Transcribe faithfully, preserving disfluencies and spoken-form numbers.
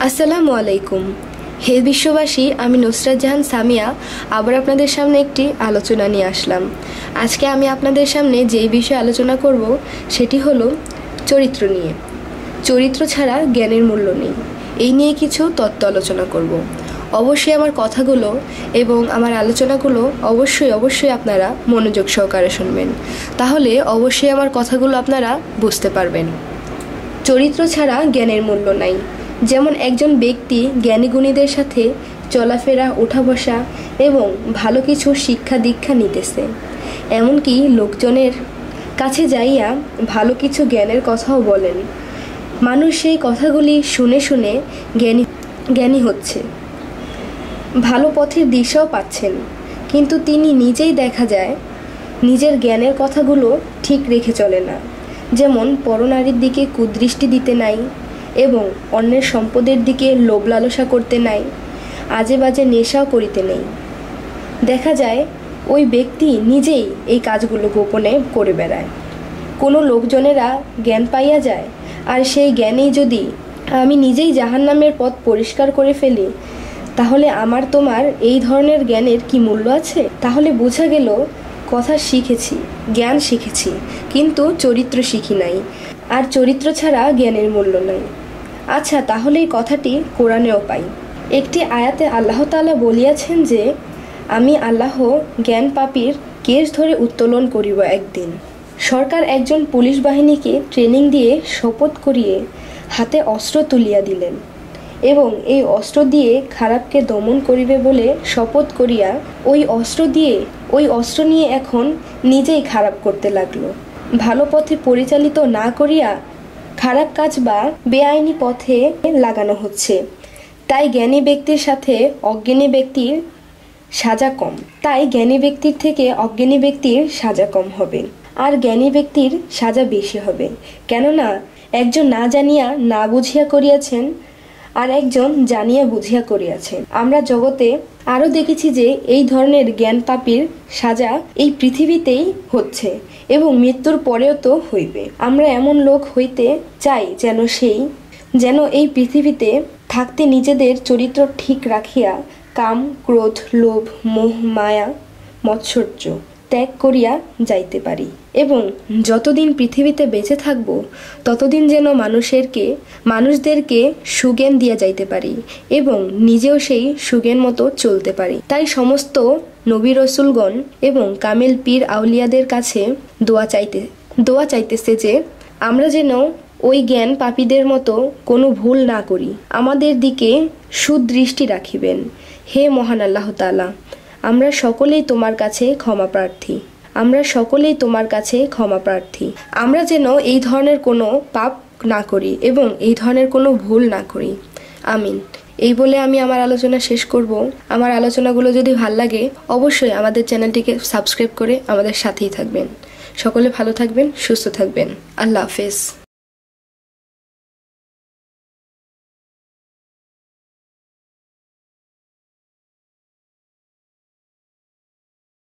আসসালামু আলাইকুম। হে বিশ্ববাসী, আমি নুসরাত জাহান সামিয়া আবার আপনাদের সামনে একটি আলোচনা নিয়ে আসলাম। আজকে আমি আপনাদের সামনে যেই বিষয়ে আলোচনা করব সেটি হলো চরিত্র নিয়ে। চরিত্র ছাড়া জ্ঞানের মূল্য নেই, এই নিয়ে কিছু তত্ত্ব আলোচনা করব। অবশ্যই আমার কথাগুলো এবং আমার আলোচনাগুলো অবশ্যই অবশ্যই আপনারা মনোযোগ সহকারে শুনবেন, তাহলে অবশ্যই আমার কথাগুলো আপনারা বুঝতে পারবেন। চরিত্র ছাড়া জ্ঞানের মূল্য নাই। যেমন একজন ব্যক্তি জ্ঞানী গুণীদের সাথে চলাফেরা, ওঠা বসা এবং ভালো কিছু শিক্ষা দীক্ষা নিতেছে, এমনকি লোকজনের কাছে যাইয়া ভালো কিছু জ্ঞানের কথাও বলেন। মানুষ সেই কথাগুলি শুনে শুনে জ্ঞানী জ্ঞানী হচ্ছে, ভালো পথের দিশাও পাচ্ছেন, কিন্তু তিনি নিজেই দেখা যায় নিজের জ্ঞানের কথাগুলো ঠিক রেখে চলে না। যেমন পরনারীর দিকে কুদৃষ্টি দিতে নাই এবং অন্যের সম্পদের দিকে লোভ লালসা করতে নাই, আজে বাজে নেশাও করিতে নেই। দেখা যায় ওই ব্যক্তি নিজেই এই কাজগুলো গোপনে করে বেড়ায়। কোনো লোকজনেরা জ্ঞান পাইয়া যায়, আর সেই জ্ঞানেই যদি আমি নিজেই জাহান্নামের পথ পরিষ্কার করে ফেলি, তাহলে আমার তোমার এই ধরনের জ্ঞানের কি মূল্য আছে? তাহলে বোঝা গেল কথা শিখেছি, জ্ঞান শিখেছি, কিন্তু চরিত্র শিখি নাই, আর চরিত্র ছাড়া জ্ঞানের মূল্য নাই। আচ্ছা, তাহলে এই কথাটি কোরআনেও পাই। একটি আয়াতে আল্লাহ তাআলা বলিয়াছেন যে, আমি আল্লাহ জ্ঞান পাপীর কেশ ধরে উত্তোলন করিব একদিন। সরকার একজন পুলিশ বাহিনীকে ট্রেনিং দিয়ে শপথ করিয়ে হাতে অস্ত্র তুলিয়া দিলেন এবং এই অস্ত্র দিয়ে খারাপকে দমন করিবে বলে শপথ করিয়া ওই অস্ত্র দিয়ে ওই অস্ত্র নিয়ে এখন নিজেই খারাপ করতে লাগলো। ভালো পথে পরিচালিত না করিয়া খারাপ কাজ বা বেআইনি পথে লাগানো হচ্ছে। তাই জ্ঞানী ব্যক্তির সাথে অজ্ঞানী ব্যক্তির সাজা কম। তাই জ্ঞানী ব্যক্তির থেকে অজ্ঞানী ব্যক্তির সাজা কম হবে, আর জ্ঞানী ব্যক্তির সাজা বেশি হবে। কেননা একজন না জানিয়া না বুঝিয়া করিয়াছেন, আর একজন জানিয়া বুঝিয়া করিয়াছেন। আমরা জগতে আরও দেখেছি যে এই ধরনের জ্ঞান পাপীর সাজা এই পৃথিবীতেই হচ্ছে এবং মৃত্যুর পরেও তো হইবে। আমরা এমন লোক হইতে চাই যেন সেই যেন এই পৃথিবীতে থাকতে নিজেদের চরিত্র ঠিক রাখিয়া কাম, ক্রোধ, লোভ, মোহ, মায়া, মৎসর্য ত্যাগ করিয়া যাইতে পারি এবং যতদিন পৃথিবীতে বেঁচে থাকব ততদিন যেন মানুষেরকে মানুষদেরকে সুজ্ঞান দিয়া যাইতে পারি এবং নিজেও সেই সুজ্ঞান মতো চলতে পারি। তাই সমস্ত নবী রসুলগণ এবং কামেল পীর আউলিয়াদের কাছে দোয়া চাইতে দোয়া চাইতেছে যে আমরা যেন ওই জ্ঞান পাপীদের মতো কোনো ভুল না করি, আমাদের দিকে সুদৃষ্টি রাখিবেন। হে মহান আল্লাহ তাআলা, আমরা সকলেই তোমার কাছে ক্ষমা প্রার্থী আমরা সকলেই তোমার কাছে ক্ষমা প্রার্থী আমরা যেন এই ধরনের কোনো পাপ না করি এবং এই ধরনের কোনো ভুল না করি। আমিন। এই বলে আমি আমার আলোচনা শেষ করব। আমার আলোচনাগুলো যদি ভাল লাগে অবশ্যই আমাদের চ্যানেলটিকে সাবস্ক্রাইব করে আমাদের সাথেই থাকবেন। সকলে ভালো থাকবেন, সুস্থ থাকবেন। আল্লাহ হাফেজ।